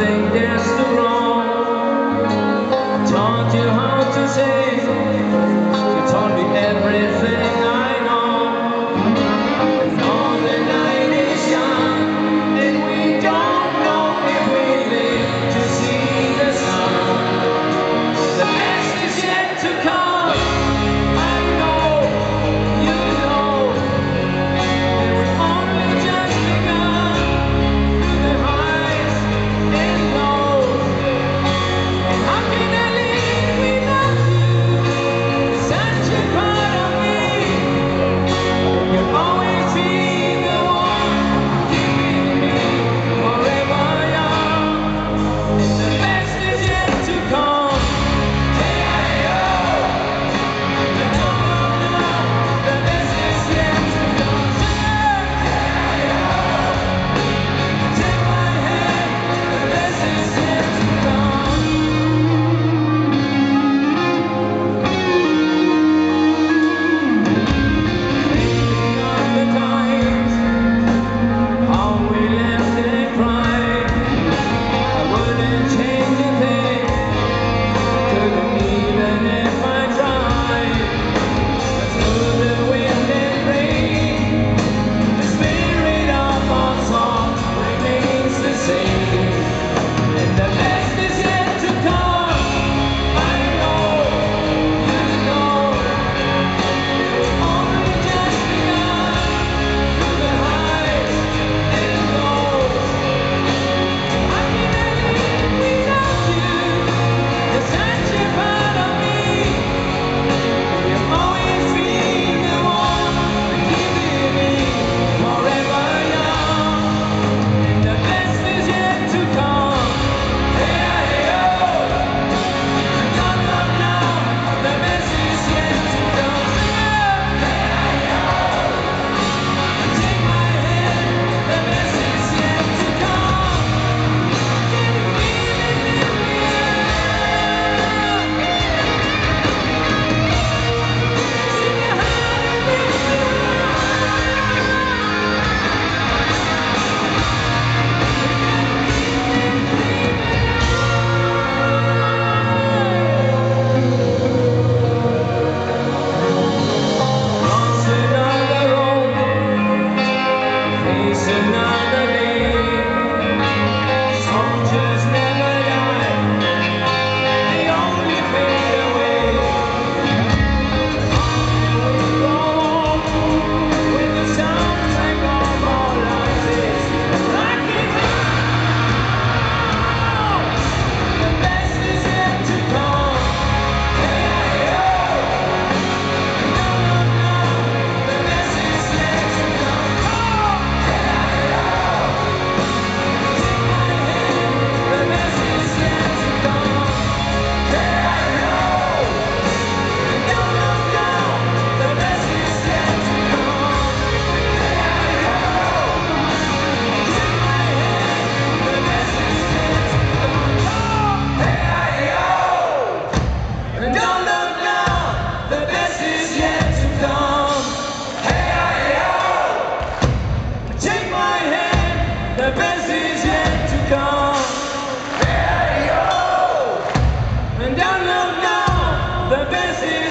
think that's the wrong. Taught you how to say, you taught me everything I know. And all the night is young, and we don't know if we live to see the sun. The best is yet to come. I know, you know, that we've only just begun. Through the highs and lows, and how can I live without you? You're such a part of me. You'll always be the one keeping me forever young. And the best is yet to come. K-I-O. No, no, the best is yet to come. K-I-O. Take my hand, the best is yet to come. Thinking of the times, how we laughed and cried, I wouldn't change a thing, couldn't even if I tried. But through the wind and rain, the spirit of our song remains the same. And the best is yet to come. I know, you know, that we've only just begun. Through the highs and lows, how can I live without you? You're such a part of me. You'll always be the one keeping me forever young. And the best is yet to come. K-I-O. No, no, no, the best is yet to come. K-I-O. Take my hand, the best is yet to come. Can you feel it in the air? Sing your heart and beat me Cross another road, face another day. Soldiers never die, they only fade away. We go on with the soundtrack of our lives is rock and roll. The best is yet to come. K-I-O. No, no, no, the best is yet to come. K-I-O. Take my hand, the best is yet to come. K-I-O. No, no, no, the best is yet to come. K-I-O. Take my hand, the best is yet to come. K-I-O. No, no, no, the best is yet to come. K-I-O. Take my hand, the best is yet to come. K-I-O. No, no, no, the best is